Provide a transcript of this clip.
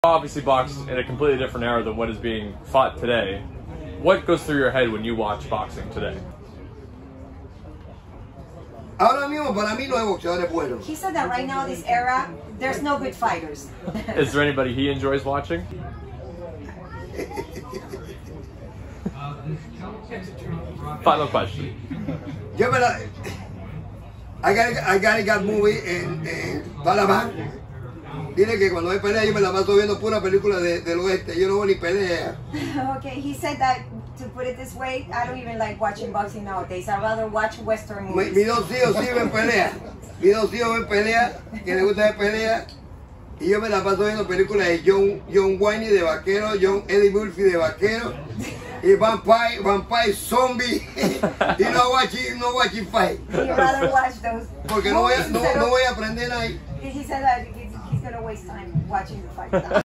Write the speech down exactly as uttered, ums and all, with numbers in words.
Obviously boxed in a completely different era than what is being fought today. What goes through your head when you watch boxing today? Ahora mismo para mí no hay boxeadores buenos. He said that right now, this era, there's no good fighters. Is there anybody he enjoys watching? Final question. Yo me la, I got I got got movie en, en Panamá. Dile que cuando hay pelea yo me la paso viendo pura película de, del oeste. Yo no veo ni pelea. Okay, he said that, to put it this way, I don't even like watching boxing nowadays. I'd rather watch Western Mi, movies. mis dos hijos sí ven pelea. Mis dos hijos ven pelea, que les gusta ver pelea. Y yo me la paso viendo películas de John, John Wayne de vaquero, John Eddie Murphy de vaquero. Y vampire, vampire zombie. Y no watching, no watching fight. He'd rather watch those. Porque no voy, a, no, no voy a aprender ahí. He said that he's, he's going to waste time watching the fight.